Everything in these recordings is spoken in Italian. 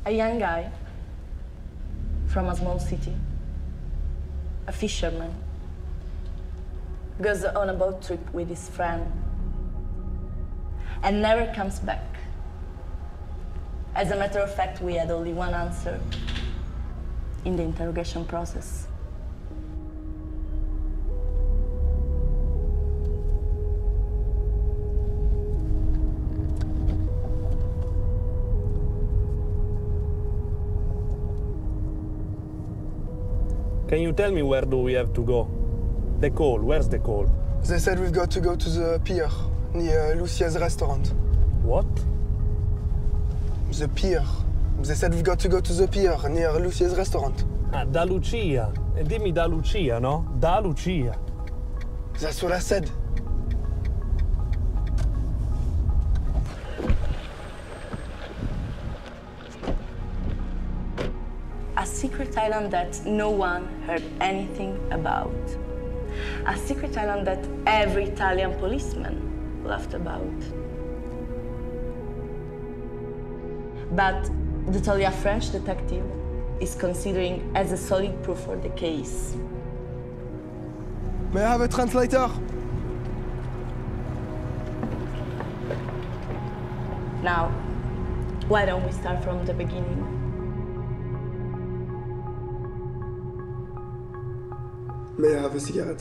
A young guy from a small city, a fisherman, goes on a boat trip with his friend and never comes back. As a matter of fact, we had only one answer in the interrogation process. Can you tell me where do we have to go? The call, where's the call? They said we've got to go to the pier, near Lucia's restaurant. What? The pier. They said we've got to go to the pier, near Lucia's restaurant. Ah, da Lucia. E dimmi da Lucia, no? Da Lucia. That's what I said. A secret island that no one heard anything about. A secret island that every Italian policeman laughed about. But that only a French detective is considering as a solid proof for the case. May I have a translator? Now, why don't we start from the beginning? May I have a cigarette?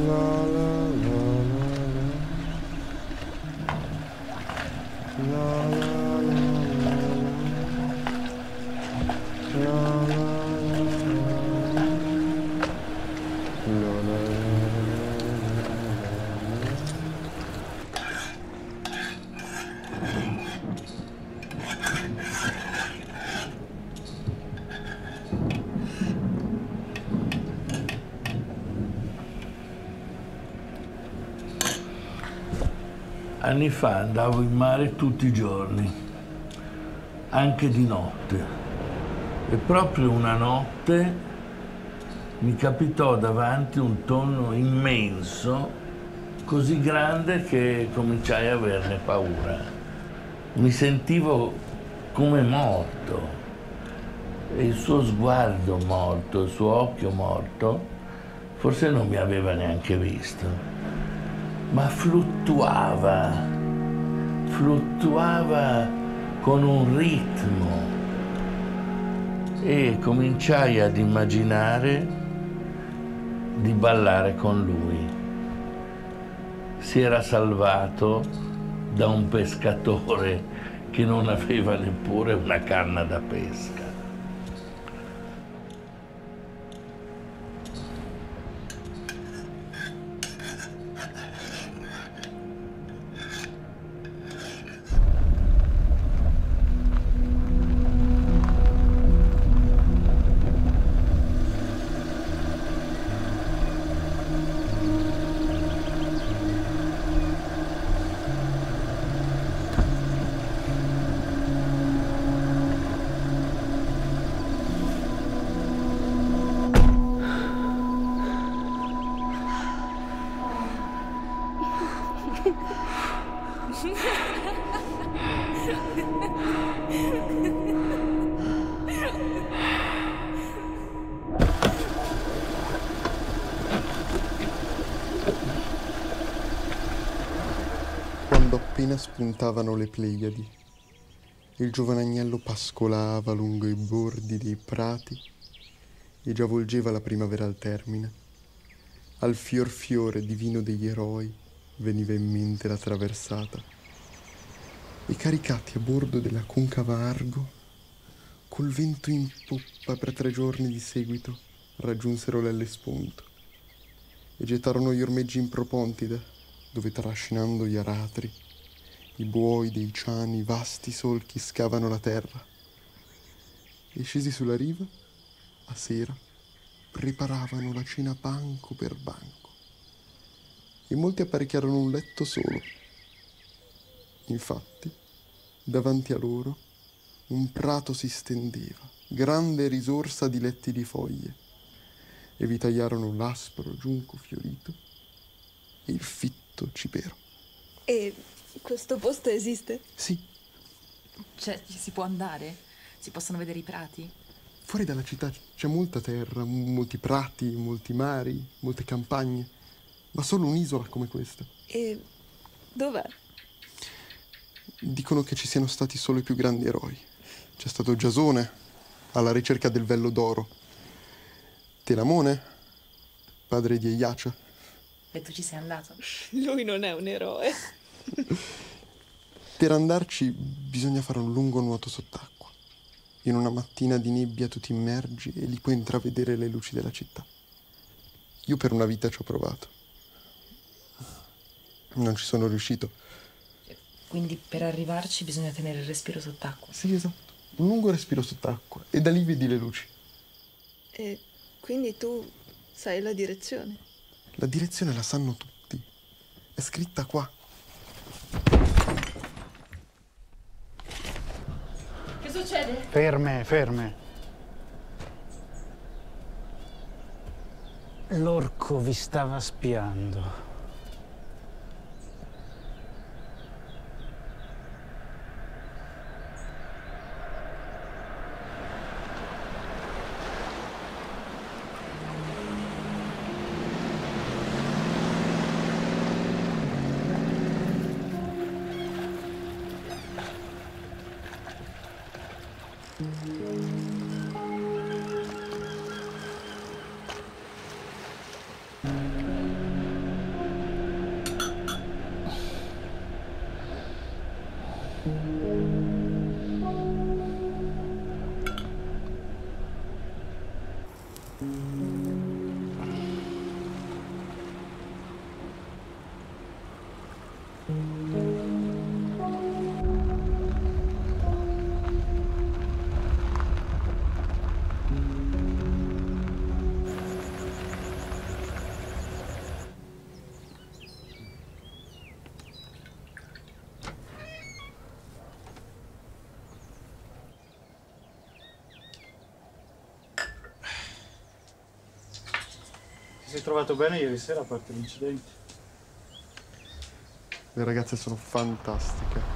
Anni fa andavo in mare tutti i giorni, anche di notte. E proprio una notte mi capitò davanti un tonno immenso, così grande che cominciai a averne paura. Mi sentivo come morto e il suo sguardo morto, il suo occhio morto, forse non mi aveva neanche visto. Ma fluttuava con un ritmo e cominciai ad immaginare di ballare con lui. Si era salvato da un pescatore che non aveva neppure una canna da pesca. Quando appena spuntavano le Pleiadi, il giovane agnello pascolava lungo i bordi dei prati e già volgeva la primavera al termine. Al fiore divino degli eroi veniva in mente la traversata. E caricati a bordo della concava Argo, col vento in poppa per 3 giorni di seguito, raggiunsero l'Ellesponto e gettarono gli ormeggi in Propontide, dove trascinando gli aratri, i buoi dei ciani vasti solchi scavano la terra. E scesi sulla riva, a sera, preparavano la cena banco per banco. E molti apparecchiarono un letto solo. Infatti, davanti a loro, un prato si stendeva, grande risorsa di letti di foglie, e vi tagliarono l'aspro giunco fiorito e il fitto cipero. E questo posto esiste? Sì, Cioè, ci si può andare? Si possono vedere i prati? fuori dalla città c'è molta terra, molti prati, molti mari, molte campagne, ma solo un'isola come questa. E dov'è? Dicono che ci siano stati solo i più grandi eroi. C'è stato Giasone, alla ricerca del vello d'oro. Telamone, padre di Eiacia. E tu ci sei andato? Lui non è un eroe. Per andarci bisogna fare un lungo nuoto sott'acqua. In una mattina di nebbia tu ti immergi e lì puoi intravedere le luci della città. Io per una vita ci ho provato. Non ci sono riuscito. Quindi per arrivarci bisogna tenere il respiro sott'acqua. Sì, esatto. Un lungo respiro sott'acqua e da lì vedi le luci. E quindi tu sai la direzione? La direzione la sanno tutti. È scritta qua. Che succede? Ferme, ferme. L'orco vi stava spiando. Ti sei trovato bene ieri sera a parte l'incidente? Le ragazze sono fantastiche.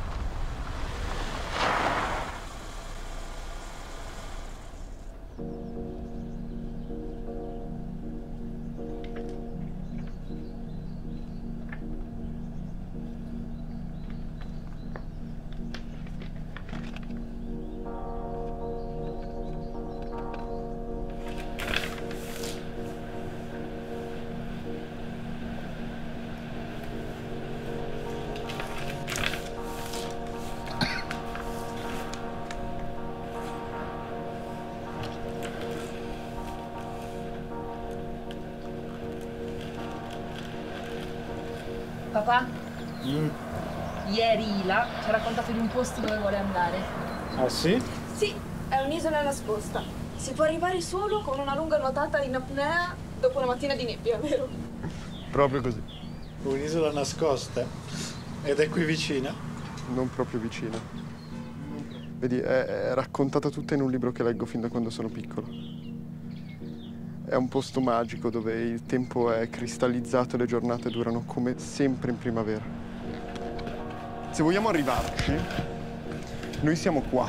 Papà? Ieri Ila ci ha raccontato di un posto dove vuole andare. Ah sì? Sì, è un'isola nascosta. Si può arrivare solo con una lunga nuotata in apnea dopo una mattina di nebbia, vero? Proprio così. Un'isola nascosta. Ed è qui vicina? Non proprio vicina. Vedi, è raccontata tutta in un libro che leggo fin da quando sono piccolo. È un posto magico dove il tempo è cristallizzato e le giornate durano come sempre in primavera. Se vogliamo arrivarci, noi siamo qua.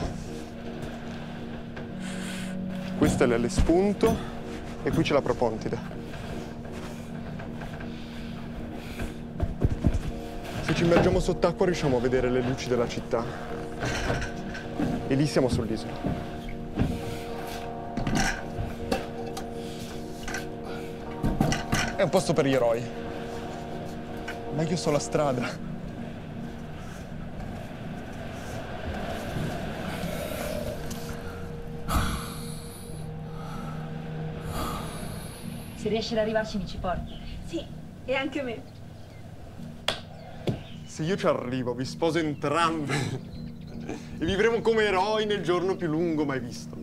Questo è l'Ellespunto e qui c'è la Propontide. Se ci immergiamo sott'acqua riusciamo a vedere le luci della città. E lì siamo sull'isola. È un posto per gli eroi. Ma io so la strada. Se riesci ad arrivarci mi ci porti. Sì, e anche me. Se io ci arrivo, vi sposo entrambi. E vivremo come eroi nel giorno più lungo mai visto.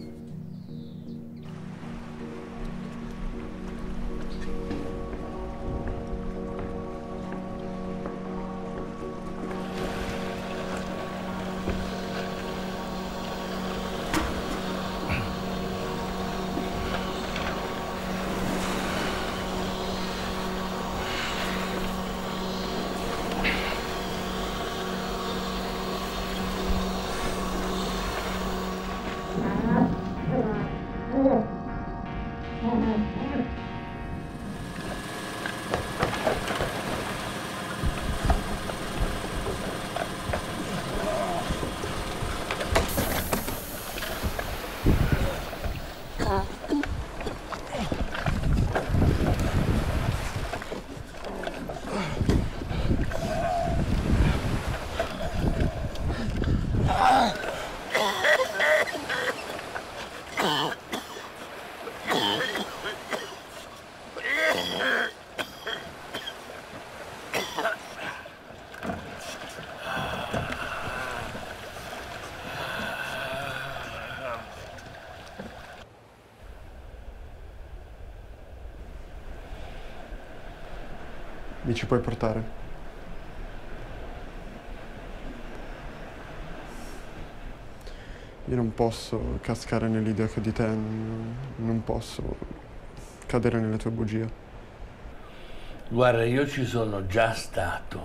Mi ci puoi portare? Io non posso cascare nell'idea che ho di te, non posso cadere nelle tue bugie. Guarda, io ci sono già stato.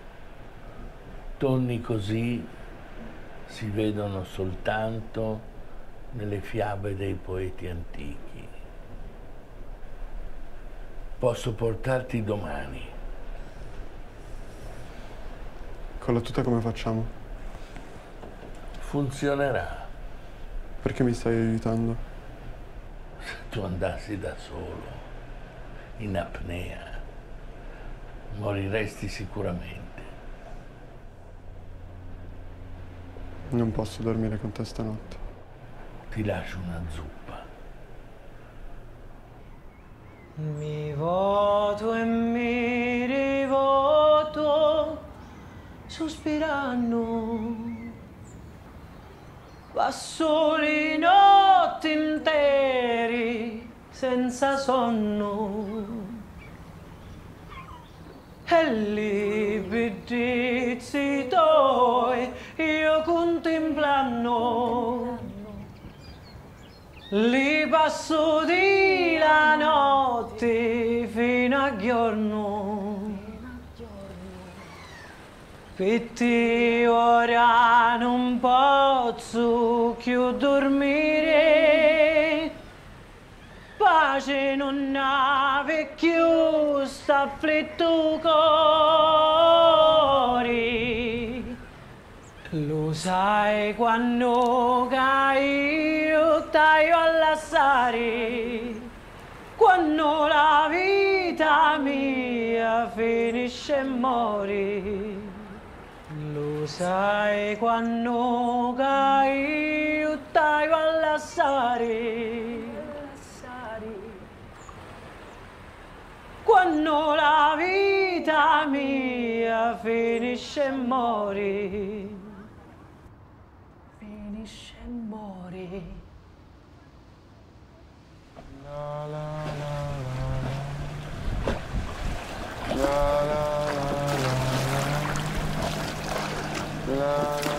Tonni così si vedono soltanto nelle fiabe dei poeti antichi. Posso portarti domani. Con la tuta come facciamo? Funzionerà. Perché mi stai aiutando? Se tu andassi da solo, in apnea, moriresti sicuramente. Non posso dormire con te stanotte. Ti lascio una zuppa. Mi voto e mi rivoto, sospirando. Passo le notti interi senza sonno. E li bellezzi tuoi io contemplando. Li passo di la notte Pitti ora non posso più dormire, pace non ave più st'afflitto cuore. Lo sai quando io taglio a lasciare, quando la vita mia finisce e muore. Lo sai quando io taglio a lasciare, quando la vita mia finisce e muore. Finisce e muore. La la la la la la la la la.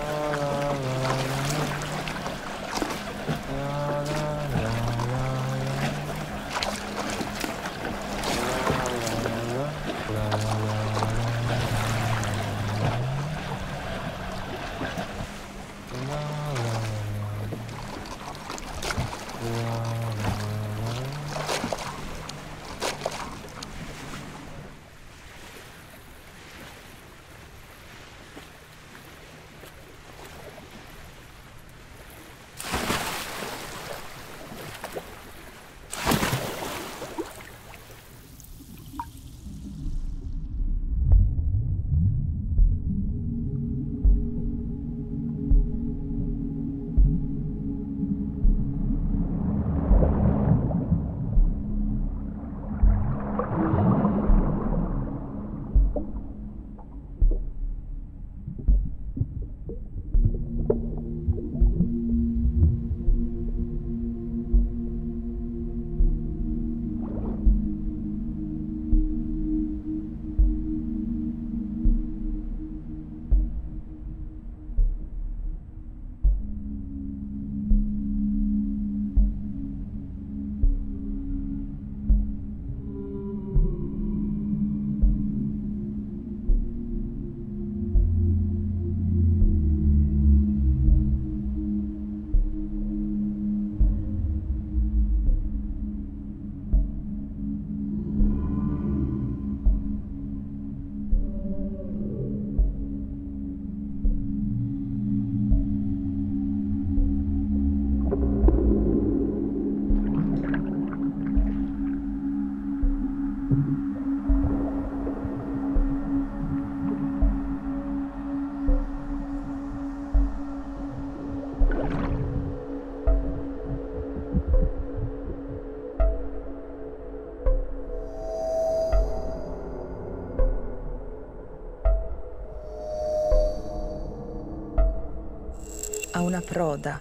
A una proda,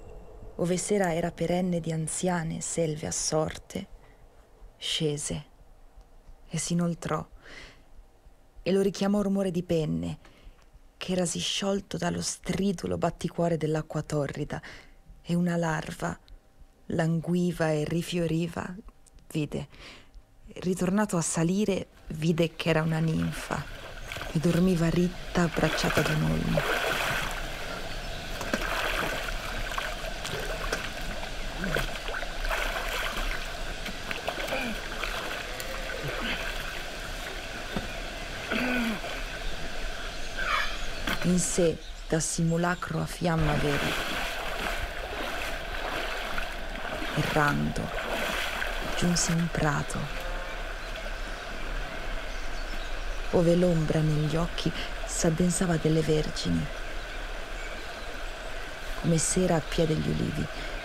ove sera era perenne di anziane selve assorte, scese e s'inoltrò e lo richiamò rumore di penne che erasi sciolto dallo stridulo batticuore dell'acqua torrida, e una larva languiva e rifioriva, vide. Ritornato a salire, vide che era una ninfa e dormiva ritta abbracciata ad un olmo. In sé, da simulacro a fiamma vera, errando, giunse un prato, ove l'ombra negli occhi s'addensava delle vergini, come sera a piede degli ulivi.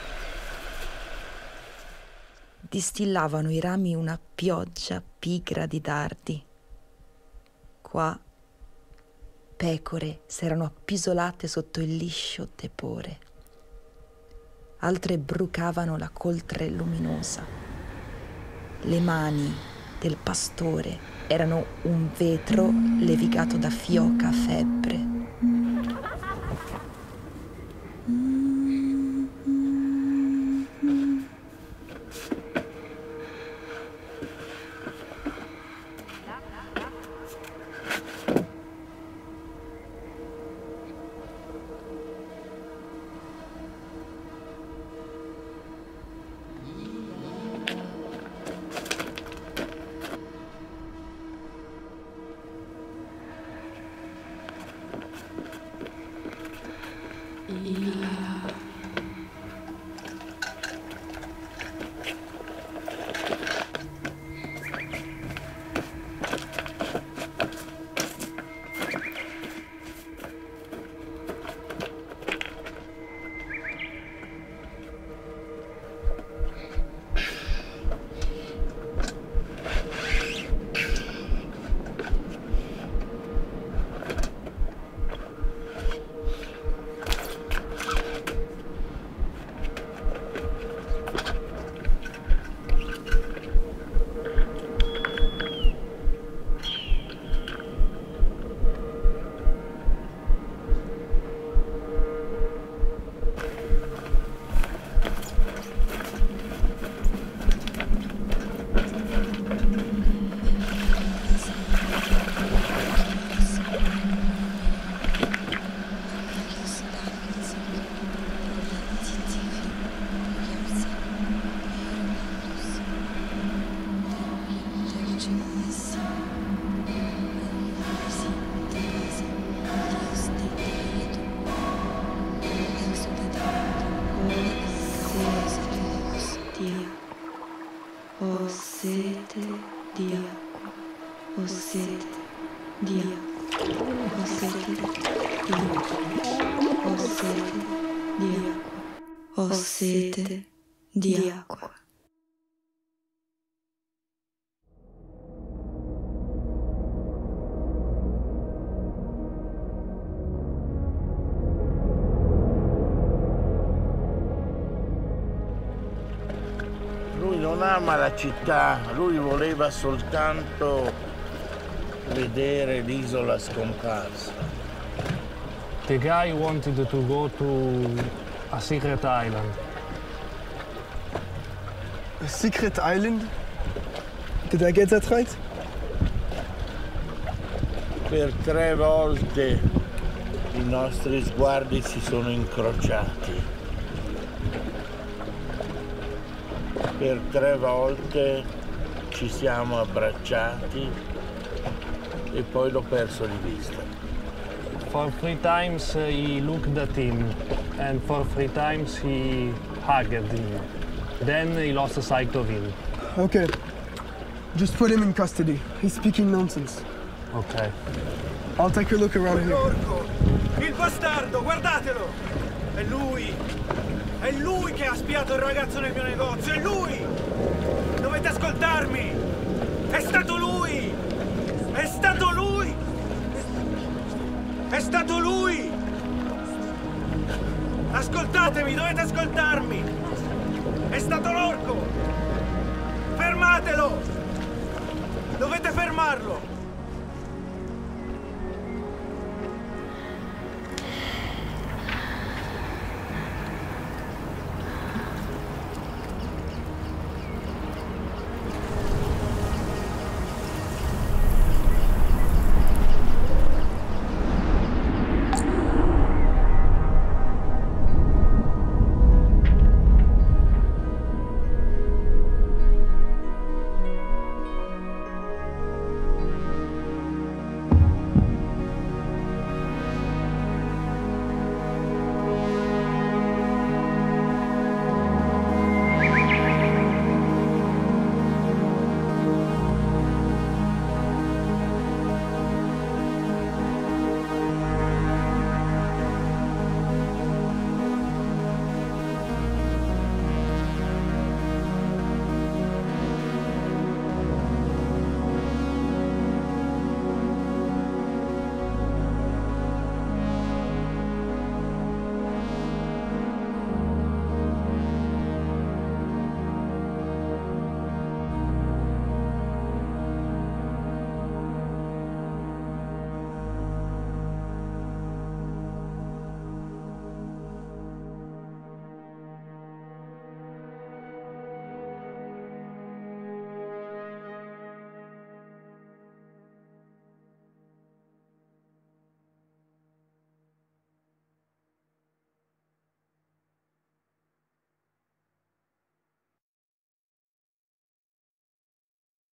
Distillavano i rami una pioggia pigra di dardi. Qua pecore s'erano appisolate sotto il liscio tepore. Altre brucavano la coltre luminosa. Le mani del pastore erano un vetro levigato da fioca febbre. Ho sete di acqua, ho sete di acqua, ho sete di acqua, ho sete di acqua, ho sete di acqua. Lui non ama la città, lui voleva soltanto vedere l'isola scomparsa. The guy wanted to go to a secret island. A secret island? Did I get that right? Per 3 volte i nostri sguardi si sono incrociati. Per 3 volte ci siamo abbracciati e poi l'ho perso di vista. For 3 times he looked at him, and for 3 times he hugged him. Then he lost sight of him. Okay. Just put him in custody. He's speaking nonsense. Okay. I'll take a look around here. Porco! Il bastardo, guardatelo! È lui! È lui che ha spiato il ragazzo nel mio negozio! È lui! Dovete ascoltarmi! È stato lui! È stato lui! È stato lui! Ascoltatemi, dovete ascoltarmi! È stato l'orco! Fermatelo! Dovete fermarlo!